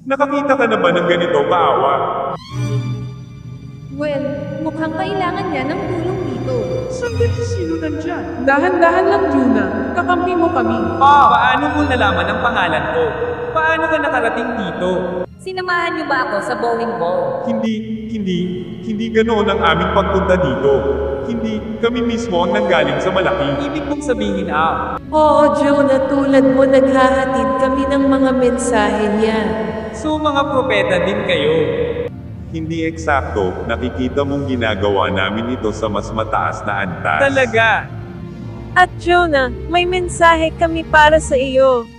Nakakita ka na ba ng ganito kaawa? Well, mukhang kailangan niya ng tulong dito. Sandali, sino nandyan? Dahan-dahan lang, Juna. Kakampi mo kami. Paano mo nalaman ang pangalan ko? Paano ka nakarating dito? Sinamahan niyo ba ako sa bowling ball? Hindi ganoon ang aming pagpunta dito. Hindi, kami mismo ang nanggaling sa malaki. Ibig mong sabihin Oo, Jonah, tulad mo naghahatid kami ng mga mensahe niya. so mga propeta din kayo. Hindi eksakto, nakikita mong ginagawa namin ito sa mas mataas na antas. Talaga? At Jonah, may mensahe kami para sa iyo.